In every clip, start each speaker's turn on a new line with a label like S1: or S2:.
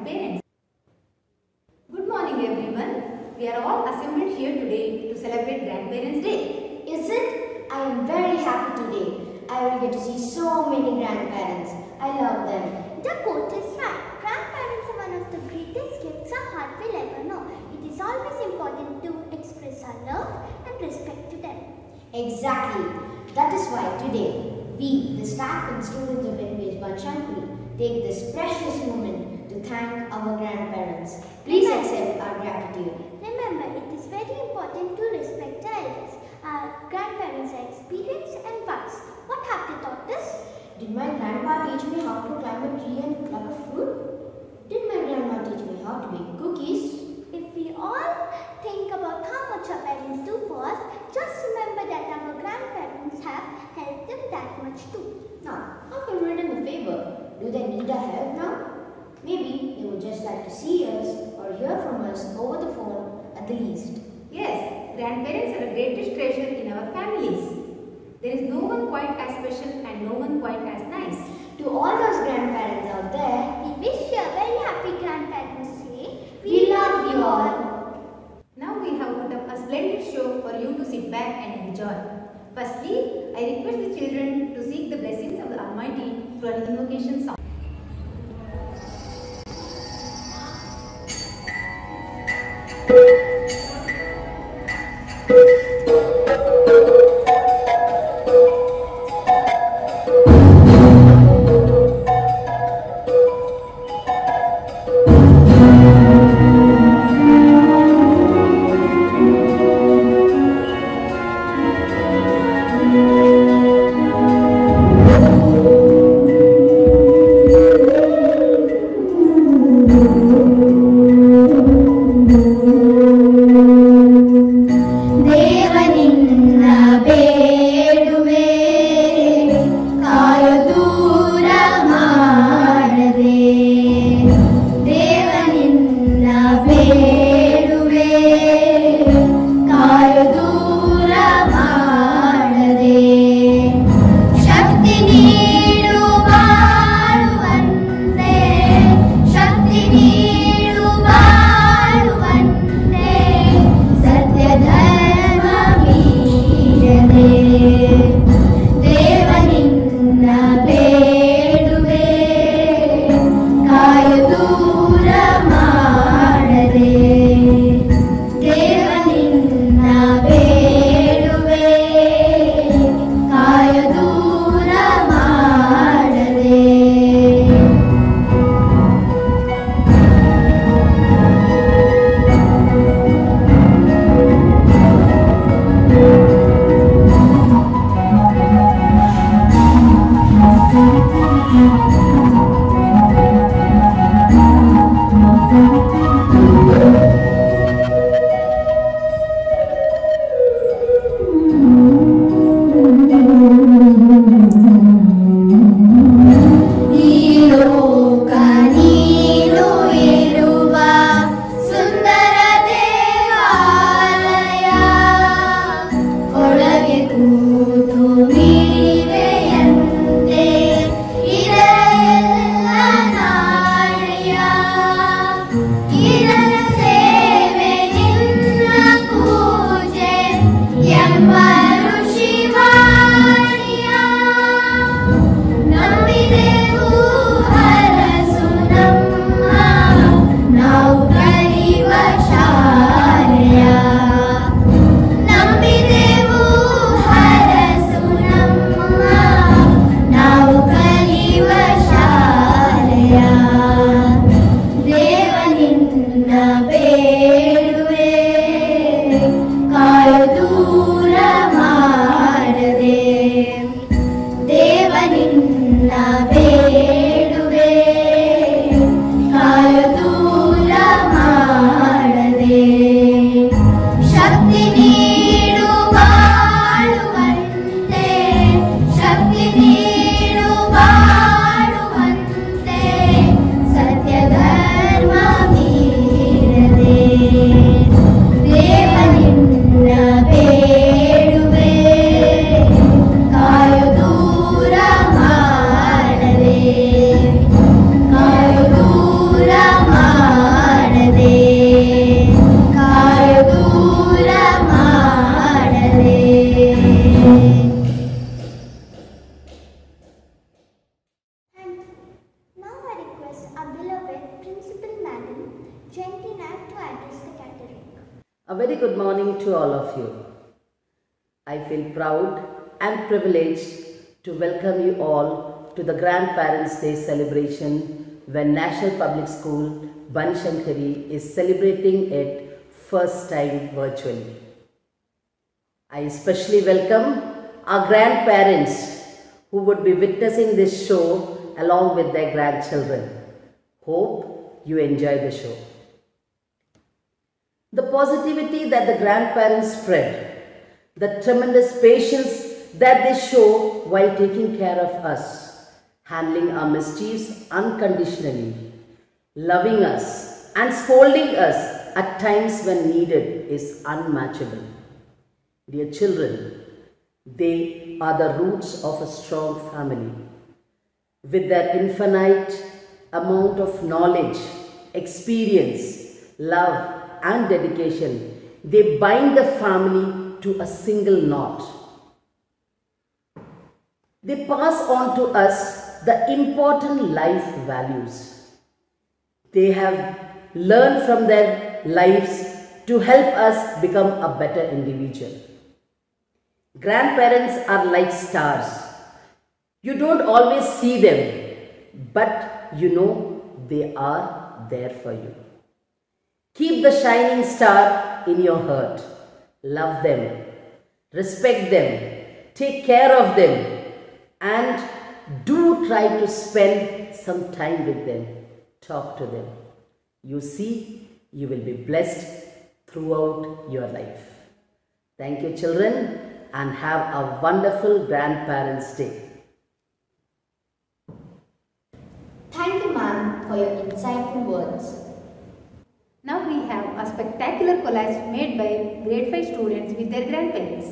S1: grandparents. Good morning everyone. We are all assembled here today to celebrate Grandparents' Day.
S2: Is it? I am very happy today. I will get to see so many grandparents. I love them.
S3: The quote is right. Grandparents are one of the greatest gifts our heart will ever know. It is always important to express our love and respect to them.
S2: Exactly. That is why today, we, the staff and students of NPS Banshankuri, take this precious moment to thank our grandparents. Please accept our gratitude.
S3: Remember, it is very important to respect the elders. Our grandparents are experienced and wise. What have they taught us?
S2: Did my grandpa teach me how to climb a tree and pluck a fruit? Did my grandma teach me how to make cookies?
S3: If we all think about how much our parents do for us, just remember that our grandparents have helped them that much too.
S2: Now, how can we return the favor? Do they need our help now? Maybe they would just like to see us or hear from us over the phone at the least.
S1: Yes, grandparents are the greatest treasure in our families. There is no one quite as special and no one quite as nice.
S2: To all those grandparents out there,
S3: We wish you a very happy Grandparents' Day.
S2: we love you all.
S1: Now we have put up a splendid show for you to sit back and enjoy. Firstly, I request the children to seek the blessings of the Almighty through an invocation song.
S4: A very good morning to all of you. I feel proud and privileged to welcome you all to the Grandparents' Day celebration when National Public School Banshankari is celebrating it first time virtually. I especially welcome our grandparents who would be witnessing this show along with their grandchildren. Hope you enjoy the show. The positivity that the grandparents spread, the tremendous patience that they show while taking care of us, handling our mischiefs unconditionally, loving us and scolding us at times when needed is unmatchable. Dear children, they are the roots of a strong family. With their infinite amount of knowledge, experience, love and dedication, they bind the family to a single knot. They pass on to us the important life values. They have learned from their lives to help us become a better individual. Grandparents are like stars. You don't always see them, but you know they are there for you. Keep the shining star in your heart. Love them, respect them, take care of them, and do try to spend some time with them. Talk to them. You see, you will be blessed throughout your life. Thank you, children, and have a wonderful Grandparents' Day.
S2: Thank you, ma'am, for your insightful words.
S1: Now we have a spectacular collage made by grade 5 students with their grandparents.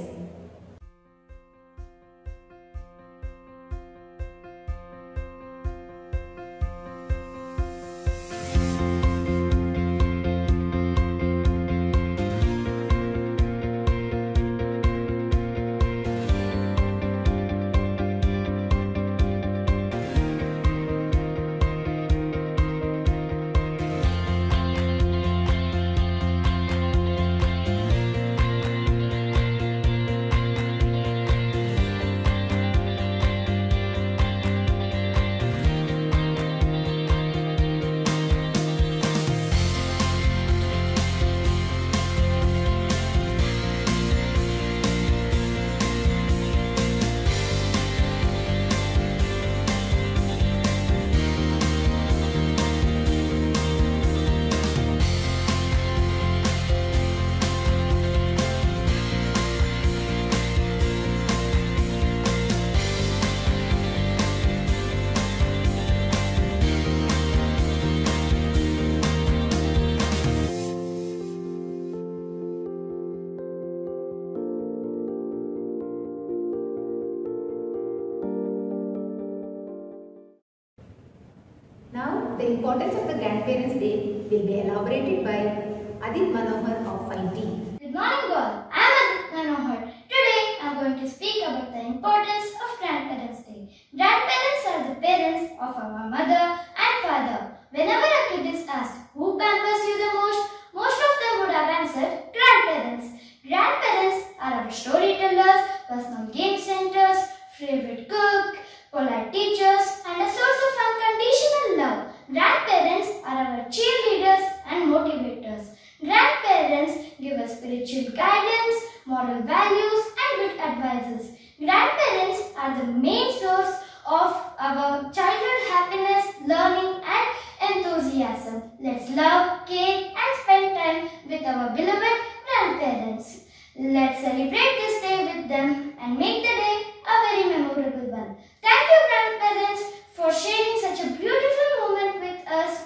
S1: Now, the importance of the Grandparents' Day will be elaborated by Adit Manohar of 5D.
S3: Good morning all, I am Adit Manohar. Today I am going to speak about the importance of Grandparents' Day. Grandparents are the parents of our mother and father. Whenever a kid is asked who pampers you the most of them would have answered grandparents. Grandparents are our storytellers, personal game centers, favorite cook, polite teachers, and a source of unconditional love. Grandparents are our cheerleaders and motivators. Grandparents give us spiritual guidance, moral values, and good advices. Grandparents are the main source of our childhood happiness, learning, and enthusiasm. Let's love, care, and spend time with our beloved grandparents. Let's celebrate this day with them and make the day a very memorable one. Thank you, grandparents, for sharing such a beautiful moment with us.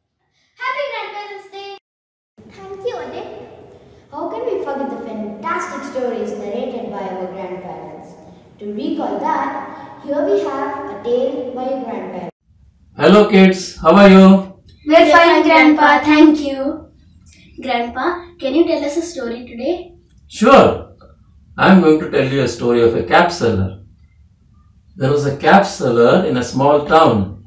S3: Happy Grandparents' Day!
S2: Thank you, Adit. How can we forget the fantastic stories narrated by our grandparents? To recall that, here we have a tale by a grandparent.
S5: Hello kids, how are you?
S6: We're fine, Grandpa. Thank you. Grandpa, can you tell us a story today?
S5: Sure. I'm going to tell you a story of a cap seller. There was a cap seller in a small town.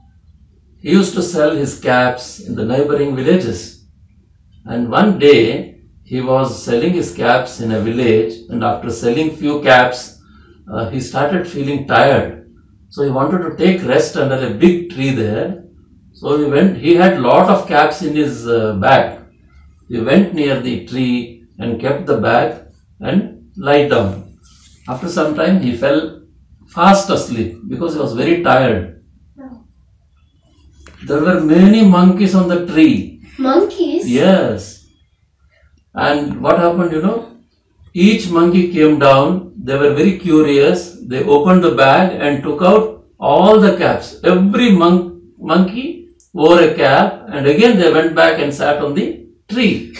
S5: He used to sell his caps in the neighboring villages. And one day, he was selling his caps in a village, and after selling few caps, he started feeling tired. So he wanted to take rest under a big tree there. So he went. He had lot of caps in his bag. He went near the tree and kept the bag and lied down. After some time, he fell fast asleep because he was very tired. There were many monkeys on the tree.
S6: Monkeys?
S5: Yes. And what happened, Each monkey came down. They were very curious. They opened the bag and took out all the caps. Every monkey wore a cap, and again they went back and sat on the tree.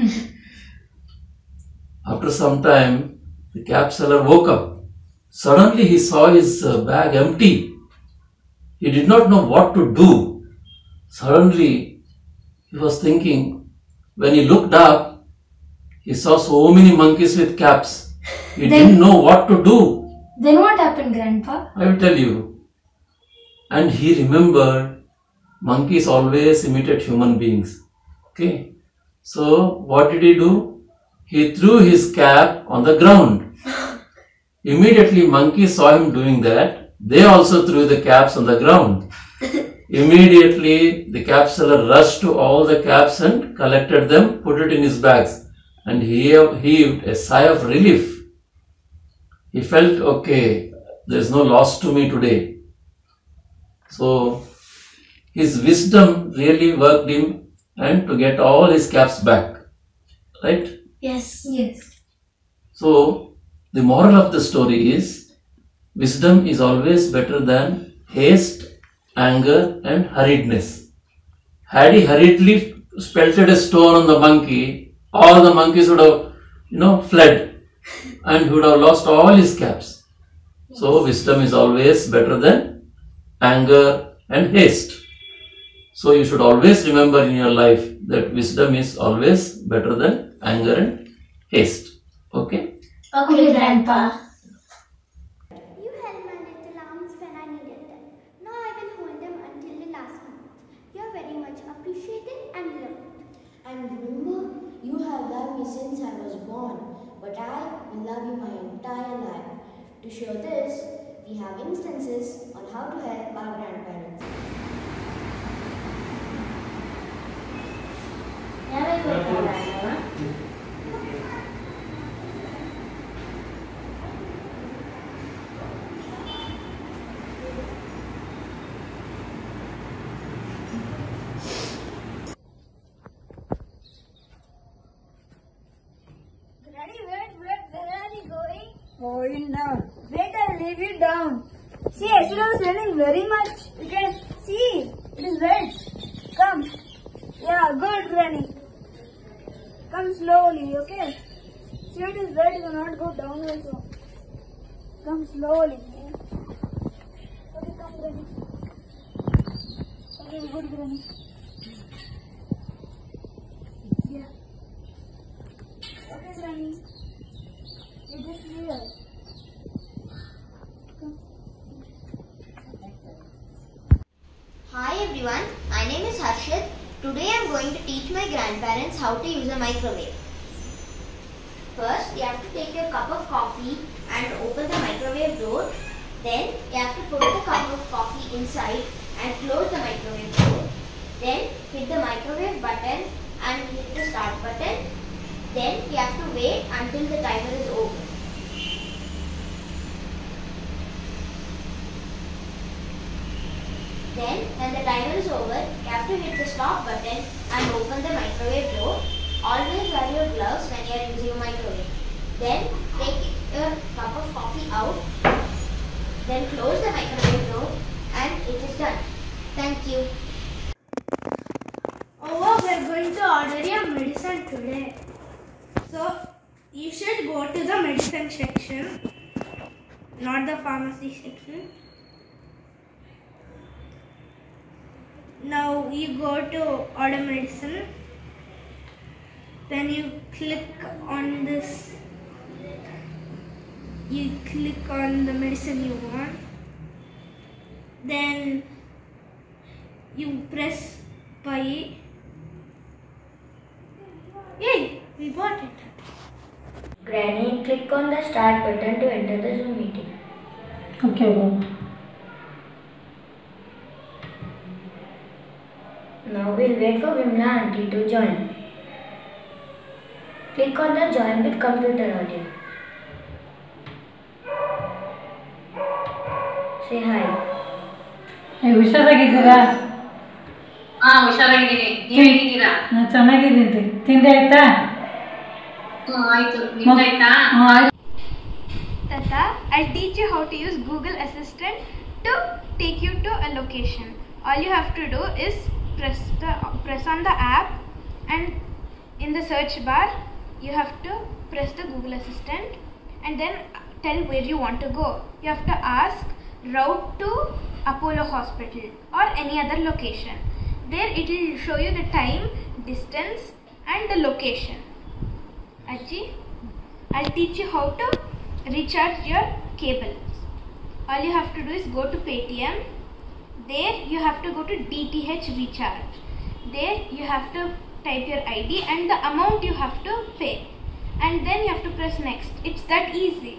S5: After some time, the cap seller woke up. Suddenly he saw his bag empty. He did not know what to do. Suddenly he was thinking, when he looked up, he saw so many monkeys with caps. He didn't know what to do.
S3: Then what happened, Grandpa?
S5: I will tell you. And he remembered monkeys always imitate human beings. Okay. So what did he do? He threw his cap on the ground. Immediately monkeys saw him doing that. They also threw the caps on the ground. Immediately the cap seller rushed to all the caps and collected them, put it in his bags, and he heaved a sigh of relief. He felt, okay, there is no loss to me today. So his wisdom really worked him and to get all his caps back. Right?
S6: Yes.
S3: Yes.
S5: So the moral of the story is, wisdom is always better than haste, anger and hurriedness. Had he hurriedly pelted a stone on the monkey, all the monkeys would have, fled, and he would have lost all his caps. So wisdom is always better than anger and haste. So you should always remember in your life that wisdom is always better than anger and haste. Okay?
S6: Okay, Grandpa.
S7: You held my little arms when I needed them. Now I will hold them until the last moment. You are very much appreciated and loved.
S2: And remember, you have loved me since I was born, but I will love you my entire life. To show this, we have instances on how to help our grandparents.
S3: Granny, wait, where are you going? Going down. Wait, I'll leave you down. See, yesterday I was raining very much. You can see, it is wet. Come. Yeah, good, Granny. Come slowly, okay? See, it is wet, you cannot go down also. Come slowly. Okay, come, Granny. Okay, good, Granny. Yeah. Okay, Granny. It is here. Come.
S2: Hi everyone, my name is Harshit. Today I am going to teach my grandparents how to use a microwave. First, you have to take your cup of coffee and open the microwave door. Then, you have to put the cup of coffee inside and close the microwave door. Then, hit the microwave button and hit the start button. Then, you have to wait until the timer is over. Then, when the timer is over, you have to hit the stop button and open the microwave door. Always wear your gloves when you are using a microwave. Then, take your cup of coffee out. Then, close the microwave door and it is done. Thank you.
S3: Oh, we are going to order your medicine today. So, you should go to the medicine section, not the pharmacy section. Now you go to order medicine. Then you click on this. You click on the medicine you want. Then you press buy. Yay! We important.
S2: Granny, click on the start button to enter the Zoom meeting.
S8: Okay, Bob.
S2: Now we'll wait for Vimla auntie to join. Click on the join with computer audio. Say hi.
S8: ಹುಷಾರಾಗಿದ್ದೀರಾ?
S9: ಹುಷಾರಾಗಿದ್ದೀನಿ. ನೀವು ಹೇಗಿದ್ದೀರಾ?
S8: ಚೆನ್ನಾಗಿದ್ದೀನಿ. ತಿಂಡಿ ಆಯ್ತಾ?
S9: ಆಯ್ತು. ನಿಮ್ದಾಯ್ತಾ?
S3: Tata, I'll teach you how to use Google Assistant to take you to a location. All you have to do is press on the app, and in the search bar you have to press the Google Assistant and then tell where you want to go. You have to ask route to Apollo Hospital or any other location. There it will show you the time, distance and the location. Aji, I'll teach you how to recharge your cables. All you have to do is go to Paytm. There you have to go to DTH recharge. There you have to type your ID and the amount you have to pay, and then you have to press next. It's that easy.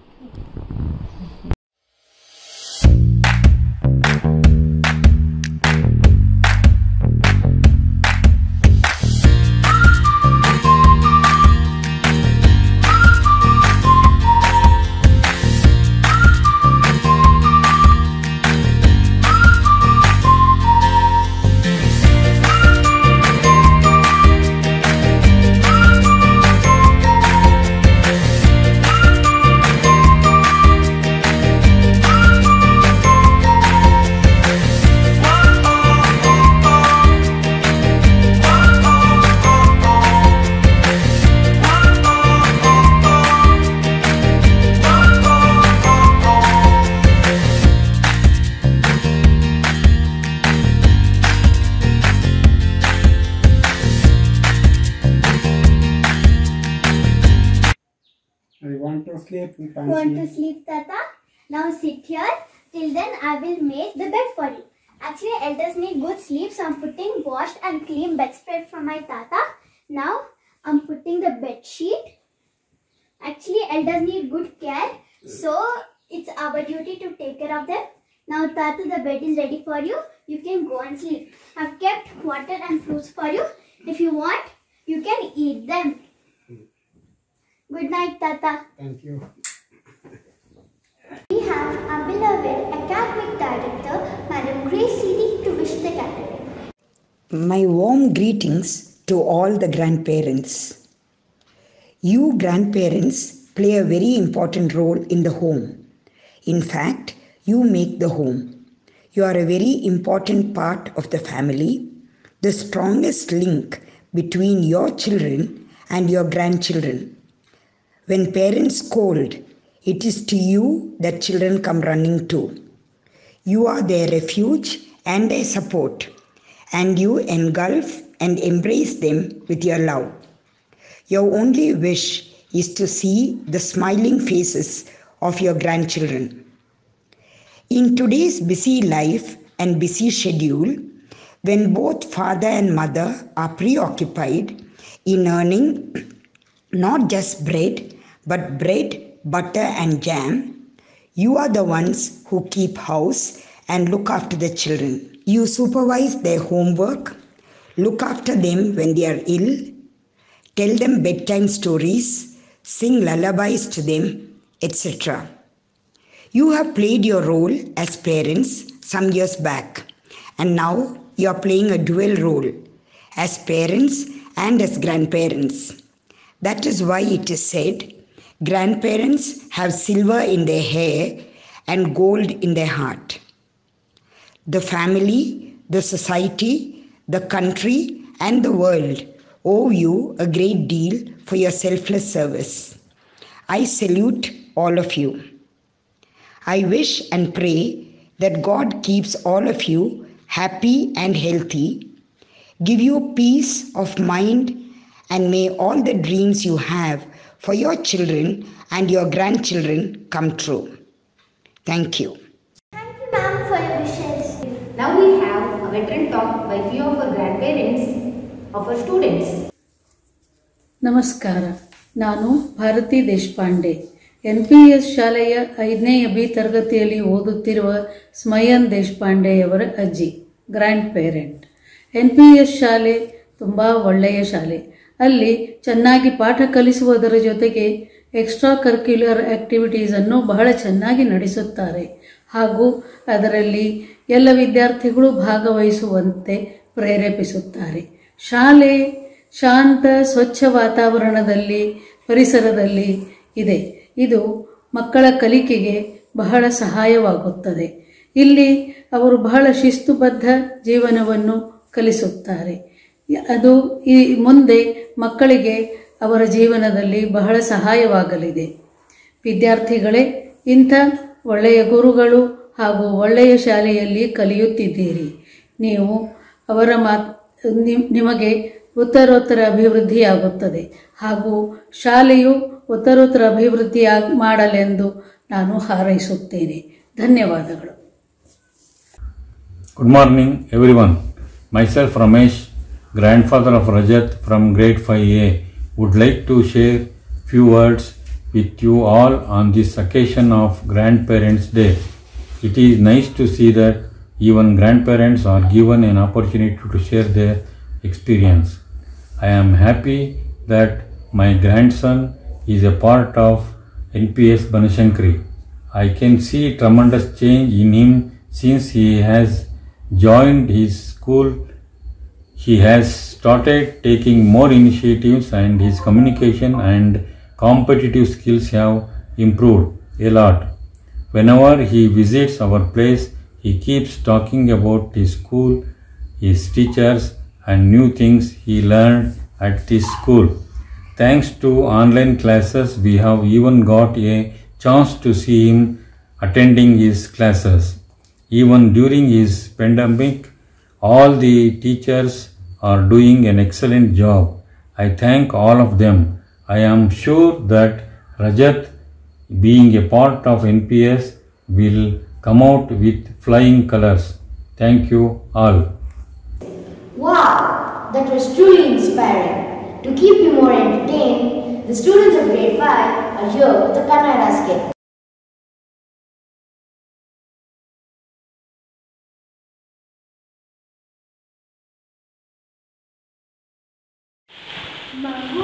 S8: Want to sleep?
S7: Want to sleep, Tata? Now sit here. Till then, I will make the bed for you. Actually, elders need good sleep, so I'm putting washed and clean bedspread for my Tata. Now, I'm putting the bed sheet. Actually, elders need good care, so it's our duty to take care of them. Now, Tata, the bed is ready for you. You can go and sleep. I've kept water and fruits for you. If you want, you can eat them. Good night, Tata.
S8: Thank you.
S7: We have our beloved academic director, Madam Grace Seedy, to wish the academy.
S10: My warm greetings to all the grandparents. You grandparents play a very important role in the home. In fact, you make the home. You are a very important part of the family, the strongest link between your children and your grandchildren. When parents scold, it is to you that children come running to. You are their refuge and their support, and you engulf and embrace them with your love. Your only wish is to see the smiling faces of your grandchildren. In today's busy life and busy schedule, when both father and mother are preoccupied in earning not just bread, but bread, butter and jam, you are the ones who keep house and look after the children. You supervise their homework, look after them when they are ill, tell them bedtime stories, sing lullabies to them, etc. You have played your role as parents some years back, and now you are playing a dual role as parents and as grandparents. That is why it is said, grandparents have silver in their hair and gold in their heart. The family, the society, the country and the world owe you a great deal for your selfless service. I salute all of you. I wish and pray that God keeps all of you happy and healthy, give you peace of mind, and may all the dreams you have for your children and your grandchildren come true. Thank you.
S7: Thank you, ma'am, for your wishes.
S1: Now we have a veteran talk by few of our grandparents of our students.
S8: ನಮಸ್ಕಾರ. ನಾನು Bharati Deshpande, NPS ಶಾಲೆಯ 5ನೇ B ತರಗತಿಯಲ್ಲಿ ಓದುತ್ತಿರುವ ಸ್ಮಯನ್ ದೇಶಪಾಂಡೆಯವರ ಅಜ್ಜಿ, grand parent. NPS ಶಾಲೆ ತುಂಬ ಒಳ್ಳೆಯ ಶಾಲೆ. ಅಲ್ಲಿ ಚೆನ್ನಾಗಿ ಪಾಠ ಕಲಿಸುವುದರ ಜೊತೆಗೆ ಎಕ್ಸ್ಟ್ರಾ ಕರಿಕ್ಯುಲರ್ ಆ್ಯಕ್ಟಿವಿಟೀಸನ್ನು ಬಹಳ ಚೆನ್ನಾಗಿ ನಡೆಸುತ್ತಾರೆ ಹಾಗೂ ಅದರಲ್ಲಿ ಎಲ್ಲ ವಿದ್ಯಾರ್ಥಿಗಳು ಭಾಗವಹಿಸುವಂತೆ ಪ್ರೇರೇಪಿಸುತ್ತಾರೆ. ಶಾಲೆ ಶಾಂತ ಸ್ವಚ್ಛ ವಾತಾವರಣದಲ್ಲಿ ಪರಿಸರದಲ್ಲಿ ಇದೆ. ಇದು ಮಕ್ಕಳ ಕಲಿಕೆಗೆ ಬಹಳ ಸಹಾಯವಾಗುತ್ತದೆ. ಇಲ್ಲಿ ಅವರು ಬಹಳ ಶಿಸ್ತುಬದ್ಧ ಜೀವನವನ್ನು ಕಲಿಸುತ್ತಾರೆ. ಅದು ಈ ಮುಂದೆ ಮಕ್ಕಳಿಗೆ ಅವರ ಜೀವನದಲ್ಲಿ ಬಹಳ ಸಹಾಯವಾಗಲಿದೆ. ವಿದ್ಯಾರ್ಥಿಗಳೇ, ಇಂಥ ಒಳ್ಳೆಯ ಗುರುಗಳು ಹಾಗೂ ಒಳ್ಳೆಯ ಶಾಲೆಯಲ್ಲಿ ಕಲಿಯುತ್ತಿದ್ದೀರಿ. ನೀವು ಅವರ ನಿಮಗೆ ಉತ್ತರೋತ್ತರ ಅಭಿವೃದ್ಧಿಯಾಗುತ್ತದೆ ಹಾಗೂ ಶಾಲೆಯು ಉತ್ತರೋತ್ತರ ಅಭಿವೃದ್ಧಿ ಮಾಡಲೆಂದು ನಾನು ಹಾರೈಸುತ್ತೇನೆ. ಧನ್ಯವಾದಗಳು.
S11: Good morning everyone. Myself Ramesh, grandfather of Rajat from grade 5A, would like to share few words with you all on this occasion of Grandparents' Day. It is nice to see that even grandparents are given an opportunity to share their experience. I am happy that my grandson is a part of NPS Banashankari. I can see tremendous change in him since he has joined his school. He has started taking more initiatives and his communication and competitive skills have improved a lot. Whenever he visits our place, he keeps talking about his school, his teachers and new things he learned at this school. Thanks to online classes, we have even got a chance to see him attending his classes. Even during his pandemic, all the teachers are doing an excellent job. I thank all of them. I am sure that Rajat, being a part of NPS, will come out with flying colors. Thank you all.
S2: Wow, that was truly inspiring. To keep you more entertained, the students of grade 5 are here with the Kannada skit.
S7: ಮಗು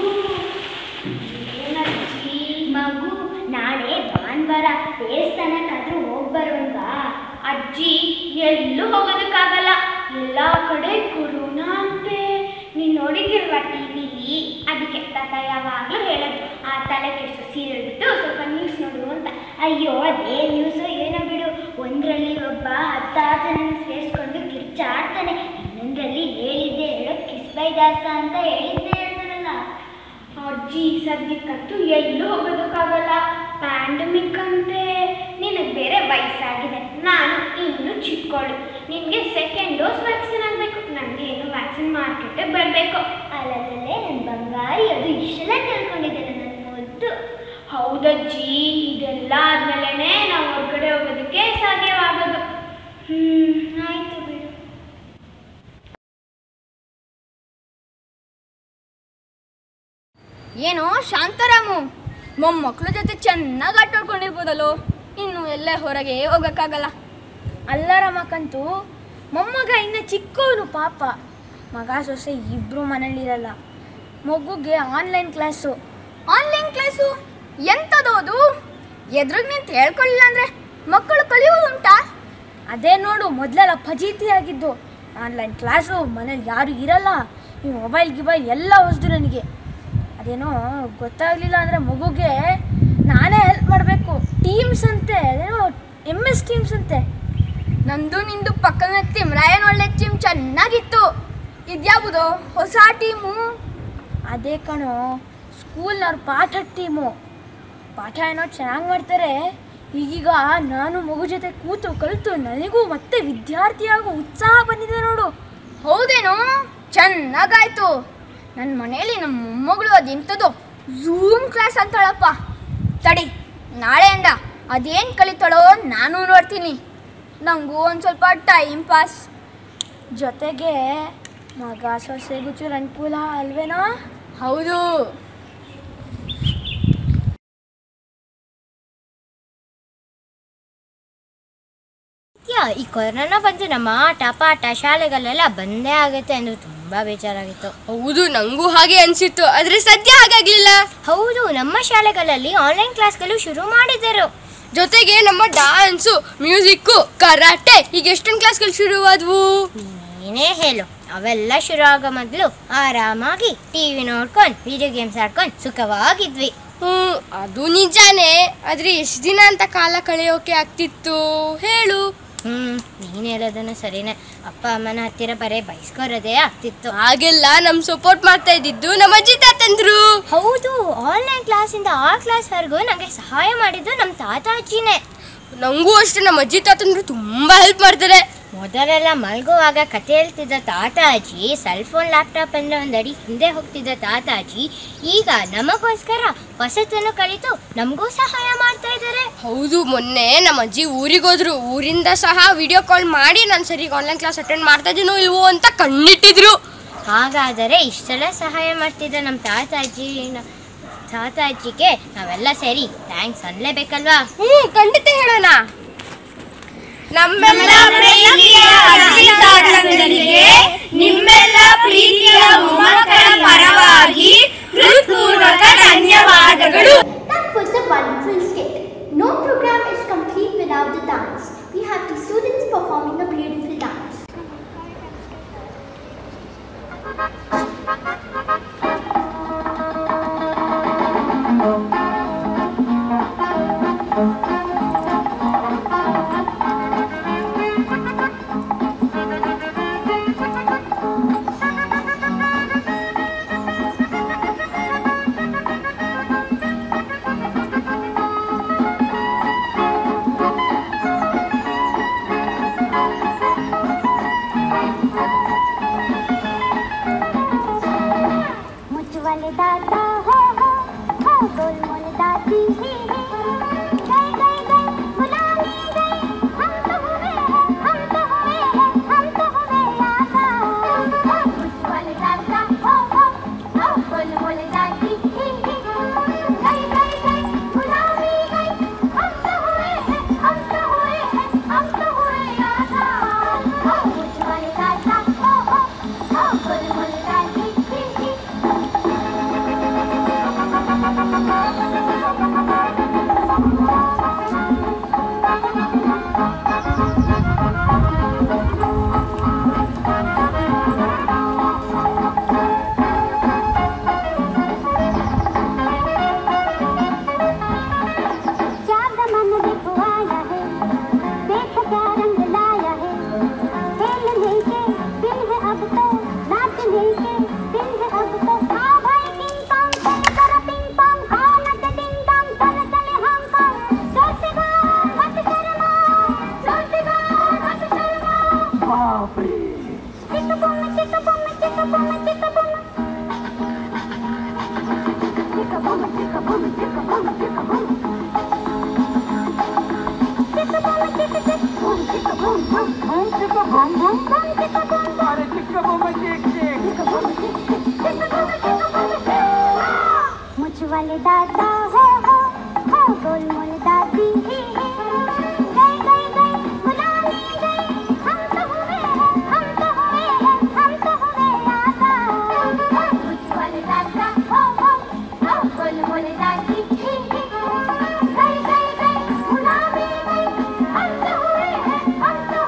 S7: ಏನಜ್ಜಿ? ಮಗು ನಾಳೆ ಭಾನುವಾರ ದೇವಸ್ಥಾನಕ್ಕಾದ್ರೂ ಹೋಗ್ಬರೋಲ್ವಾ? ಅಜ್ಜಿ ಎಲ್ಲೂ ಹೋಗೋದಕ್ಕಾಗಲ್ಲ, ಎಲ್ಲ ಕಡೆ corona ಅಂತೆ. ನೀನು ನೋಡಿದಿಲ್ವಾ ಟಿವಿಲಿ? ಅದಕ್ಕೆ ತಾತ ಯಾವಾಗಲೂ ಹೇಳೋದು, ಆ ತಲೆ ಕೆಡಿಸೋ ಸೀರಿಯಲ್ ಬಿಟ್ಟು ಸ್ವಲ್ಪ ನ್ಯೂಸ್ ನೋಡು ಅಂತ. ಅಯ್ಯೋ ಅದೇ ನ್ಯೂಸು ಏನೋ ಬಿಡು. ಒಂದರಲ್ಲಿ ಒಬ್ಬ 10 ಜನ ಸೇರಿಸ್ಕೊಂಡು ಕಿರ್ಚಾಡ್ತಾನೆ, ಇನ್ನೊಂದರಲ್ಲಿ ಹೇಳಿದ್ದೆ ಹೇಳೋ ಕಿಸ್ಬೈ ದಾಸ ಅಂತ ಹೇಳಿದ್ದೆ ಹೇಳ್ತಾರಲ್ಲ. ಅಜ್ಜಿ ಸದ್ಯಕ್ಕಂತೂ ಎಲ್ಲೂ ಹೋಗೋದಕ್ಕಾಗಲ್ಲ, ಪ್ಯಾಂಡಮಿಕ್ ಅಂತೆ. ನಿನಗೆ ಬೇರೆ ವಯಸ್ಸಾಗಿದೆ, ನಾನು ಇನ್ನೂ ಚಿಕ್ಕವಳು. ನಿನಗೆ 2nd ಡೋಸ್ ವ್ಯಾಕ್ಸಿನ್ ಆಗಬೇಕು, ನನಗೆ ಏನು ವ್ಯಾಕ್ಸಿನ್ ಮಾರ್ಕೆಟೇ ಬರಬೇಕು. ಅಲ್ಲದಲ್ಲೇ ನನ್ನ ಬಂಗಾರಿ, ಅದು ಇಷ್ಟೆಲ್ಲ ತಿಳ್ಕೊಂಡಿದ್ದೇನೆ ನನ್ನ ಮುದ್ದು. ಹೌದಜ್ಜಿ, ಇದೆಲ್ಲ ಆದಮೇಲೆ ನಾವು ಹೊರಗಡೆ ಹೋಗೋದಕ್ಕೆ ಸಾಧ್ಯವಾಗೋದು. ಆಯಿತು ಬಿಡು.
S3: ಏನೋ ಶಾಂತಾರಾಮು, ಮೊಮ್ಮಕ್ಕಳ ಜೊತೆ ಚೆನ್ನಾಗಿ ಆಟ ಆಡ್ಕೊಂಡಿರ್ಬೋದಲ್ಲೋ, ಇನ್ನು ಎಲ್ಲೇ ಹೊರಗೆ ಹೋಗೋಕ್ಕಾಗಲ್ಲ. ಅಲ್ಲ ರಮಕ್ಕಂತೂ ಮೊಮ್ಮಗ ಇನ್ನು ಚಿಕ್ಕವನು ಪಾಪ. ಮಗ ಸೊಸೆ ಇಬ್ಬರು ಮನೇಲಿರಲ್ಲ. ಮಗುಗೆ ಆನ್ಲೈನ್ ಕ್ಲಾಸು ಎಂಥದೋದು? ಎದುರಿಗೆ ನಿಂತು ಹೇಳ್ಕೊಳ್ಳಿಲ್ಲ ಅಂದರೆ ಮಕ್ಕಳು ಕಲಿಯೋದುಂಟಾ? ಅದೇ ನೋಡು, ಮೊದಲೆಲ್ಲ ಫಜೀತಿ ಆಗಿದ್ದು. ಆನ್ಲೈನ್ ಕ್ಲಾಸು, ಮನೇಲಿ ಯಾರು ಇರಲ್ಲ, ಈ ಮೊಬೈಲ್ ಎಲ್ಲ ಹೊಸ್ದು ನನಗೆ. ಅದೇನೋ ಗೊತ್ತಾಗಲಿಲ್ಲ ಅಂದರೆ ಮಗುಗೆ ನಾನೇ ಹೆಲ್ಪ್ ಮಾಡಬೇಕು. ಟೀಮ್ಸ್ ಅಂತೆ, ಅದೇನೋ MS ಟೀಮ್ಸ್ ಅಂತೆ. ನಂದು ನಿಂದು ಪಕ್ಕದ ಟೀಮ್ ರಾಯನ್ ಒಳ್ಳೆ ಟೀಮ್ ಚೆನ್ನಾಗಿತ್ತು. ಇದ್ಯಾವುದು ಹೊಸ ಟೀಮು? ಅದೇ ಕಣೋ, ಸ್ಕೂಲ್ನವ್ರ ಪಾಠದ ಟೀಮು. ಪಾಠ ಏನೋ ಚೆನ್ನಾಗಿ ಮಾಡ್ತಾರೆ. ಈಗೀಗ ನಾನು ಮಗು ಜೊತೆ ಕೂತು ಕಲಿತು ನನಗೂ ಮತ್ತೆ ವಿದ್ಯಾರ್ಥಿಯಾಗೋ ಉತ್ಸಾಹ ಬಂದಿದೆ ನೋಡು. ಹೌದೇನೋ? ಚೆನ್ನಾಗಾಯ್ತು. ನನ್ನ ಮನೆಯಲ್ಲಿ ನಮ್ಮ ಮೊಮ್ಮಗಳು ಅದೆಂಥದ್ದು ಝೂಮ್ ಕ್ಲಾಸ್ ಅಂತಾಳಪ್ಪ. ತಡಿ, ನಾಳೆಯಿಂದ ಅದೇನು ಕಲಿತಾಳೋ ನಾನು ನೋಡ್ತೀನಿ. ನನಗೂ ಒಂದು ಸ್ವಲ್ಪ ಟೈಮ್ ಪಾಸ್. ಜೊತೆಗೆ ಮಗ ಸೊಸೆಗೂ ಚೂರು ಅನುಕೂಲ ಅಲ್ವೇನೋ? ಹೌದು. ಈ ಕೊರೋನಾ ಬಂದು ನಮ್ಮ ಆಟ ಪಾಠ ಶಾಲೆಗಳೆಲ್ಲ ಬಂದೇ ಆಗುತ್ತೆ ಅಂದ್ರೆ ತುಂಬಾ ಬೇಜಾರಾಗಿತ್ತು.
S12: ಹೌದು, ನಂಗೂ ಹಾಗೆ ಅನ್ಸಿತ್ತು. ಆದ್ರೆ ಸದ್ಯ ಹಾಗಾಗ್ಲಿಲ್ಲ.
S3: ಹೌದು, ನಮ್ಮ ಶಾಲೆಗಳಲ್ಲಿ ಆನ್ಲೈನ್ ಕ್ಲಾಸ್ಗಳು ಶುರು ಮಾಡಿದರು.
S12: ಜೊತೆಗೆ ನಮ್ಮ ಡಾನ್ಸು, ಮ್ಯೂಸಿಕ್ಕು, ಕರಾಟೆ ಹೀಗೆ ಎಷ್ಟೊಂದು ಕ್ಲಾಸ್ಗಳು ಶುರುವಾದವು.
S3: ನೀನೇ ಹೇಳು. ಅವೆಲ್ಲ ಶುರು ಆಗೋ ಮೊದಲು ಆರಾಮಾಗಿ ಟಿವಿ ನೋಡ್ಕೊಂಡು ವಿಡಿಯೋ ಗೇಮ್ಸ್ ಆಡ್ಕೊಂಡು ಸುಖವಾಗಿದ್ವಿ.
S12: ಅದು ನಿಜಾನೇ. ಆದ್ರೆ ಎಷ್ಟು ದಿನ ಅಂತ ಕಾಲ ಕಳೆಯೋಕೆ ಆಗ್ತಿತ್ತು ಹೇಳು.
S3: ನೀನ್ ಹೇಳೋದನ್ನು ಸರಿನೇ. ಅಪ್ಪ ಅಮ್ಮನ ಹತ್ತಿರ ಬರೇ ಬಯಸ್ಕೋರೋದೇ ಆಗ್ತಿತ್ತು.
S12: ಹಾಗೆಲ್ಲ ನಮ್ ಸಪೋರ್ಟ್ ಮಾಡ್ತಾ ಇದ್ದಿದ್ದು ನಮ್ಮ ಅಜ್ಜಿ ತಾತಂದ್ರು.
S3: ಹೌದು, ಆನ್ಲೈನ್ ಕ್ಲಾಸಿಂದ ಆ ಕ್ಲಾಸ್ವರೆಗೂ ನಂಗೆ ಸಹಾಯ ಮಾಡಿದ್ದು ನಮ್ಮ ತಾತ ಅಜ್ಜಿನೇ.
S12: ನಂಗೂ ಅಷ್ಟೇ, ನಮ್ಮ ಅಜ್ಜಿ ತಾತಂದ್ರು ತುಂಬಾ ಹೆಲ್ಪ್ ಮಾಡ್ತಾರೆ.
S3: ಮೊದಲೆಲ್ಲ ಮಲಗುವಾಗ ಕತೆ ಹೇಳ್ತಿದ್ದ ತಾತ ಅಜ್ಜಿ, ಸೆಲ್ ಫೋನ್ ಲ್ಯಾಪ್ಟಾಪ್ ಅಂದ್ರೆ ಒಂದಡಿ ಹಿಂದೆ ಹೋಗ್ತಿದ್ದ ತಾತ ಅಜ್ಜಿ ಈಗ ನಮಗೋಸ್ಕರ ಹೊಸತನ್ನು ಕಲಿತು ನಮಗೂ ಸಹಾಯ ಮಾಡ್ತಾ ಇದ್ದಾರೆ.
S12: ಹೌದು, ಮೊನ್ನೆ ನಮ್ಮ ಅಜ್ಜಿ ಊರಿಗೋದ್ರು. ಊರಿಂದ ಸಹ ವಿಡಿಯೋ ಕಾಲ್ ಮಾಡಿ ನಾನು ಸರಿ ಆನ್ಲೈನ್ ಕ್ಲಾಸ್ ಅಟೆಂಡ್ ಮಾಡ್ತಾ ಇದೀನೋ ಇಲ್ವೋ ಅಂತ ಕಣ್ಣಿಟ್ಟಿದ್ರು.
S3: ಹಾಗಾದರೆ ಇಷ್ಟೆಲ್ಲ ಸಹಾಯ ಮಾಡ್ತಿದ್ದ ನಮ್ಮ ತಾತ ಅಜ್ಜಿಗೆ ನಾವೆಲ್ಲ ಸರಿ ಥ್ಯಾಂಕ್ಸ್ ಅನ್ಲೇಬೇಕಲ್ವಾ?
S12: ಖಂಡಿತ ಹೇಳೋಣ.
S13: ನಮ್ಮೆಲ್ಲ ಪ್ರೀತಿಯ ಅಜ್ಜಿ ತಾತಂದಿರಿಗೆ ನಿಮ್ಮೆಲ್ಲ ಪ್ರೀತಿಯ ಮೊಮ್ಮಕ್ಕಳ ಪರವಾಗಿ ಹೃತ್ಪೂರ್ವಕ ಧನ್ಯವಾದಗಳು.
S7: That was a wonderful skit. No program is complete without the dance. We have the students performing a beautiful dance.
S13: मुझवाले दादा हो गोल मोल दादी गई गई गई बुलाने गई हम तो हुए आशा मुझवाले दादा हो गोल मोल दादी गई गई गई बुलाने गई हम तो हुए आशा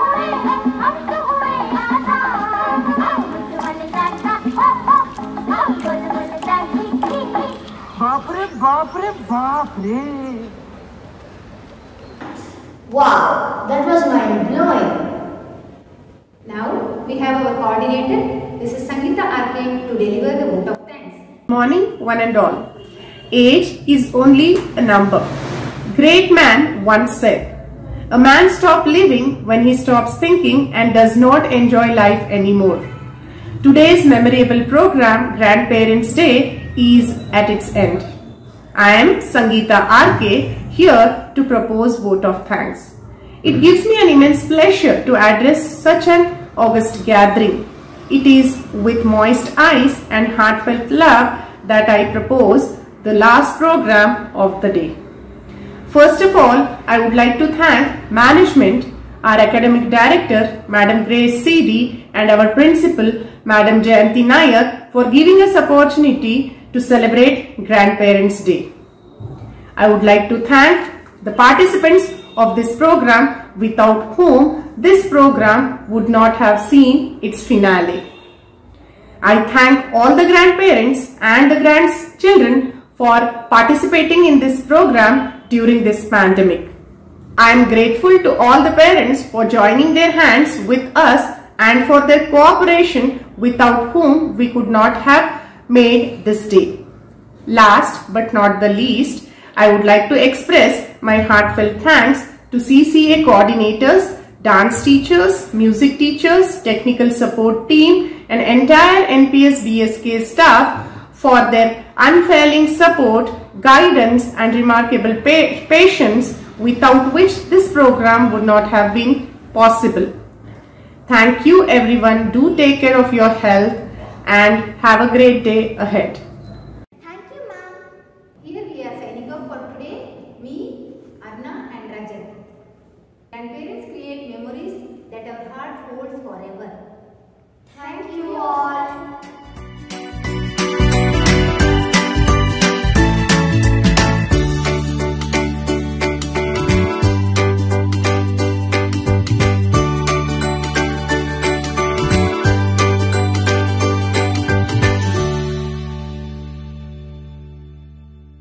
S13: मुझवाले दादा हो गोल मोल दादी
S2: बाप रे Wow, that was mind-blowing.
S1: Now we have our coordinator, Mrs. Sangeeta RK, to deliver the vote of thanks.
S14: Morning, one and all. Age is only a number. Great man once said, a man stops living when he stops thinking and does not enjoy life anymore. Today's memorable program, Grandparents' Day, is at its end. I am Sangeeta RK, here to propose vote of thanks. It gives me an immense pleasure to address such an august gathering. It is with moist eyes and heartfelt love that I propose the last program of the day. First of all, I would like to thank management, our academic director, Madam Grace C.D., and our principal, Madam Jayanti Nayak, for giving us opportunity to celebrate Grandparents' Day. I would like to thank the participants of this program, without whom this program would not have seen its finale. I thank all the grandparents and the grandchildren for participating in this program during this pandemic. I am grateful to all the parents for joining their hands with us and for their cooperation, without whom we could not have made this day. Last but not the least, I would like to express my heartfelt thanks to CCA coordinators, dance teachers, music teachers, technical support team, and entire NPS BSK staff for their unfailing support, guidance, and remarkable patience, without which this program would not have been possible. Thank you everyone. Do take care of your health and have a great day ahead.
S1: Thank you, ma'am. Here we are signing off for today. Me, Arna, and Rajat. Grandparents create memories that our heart holds forever.
S2: Thank you all.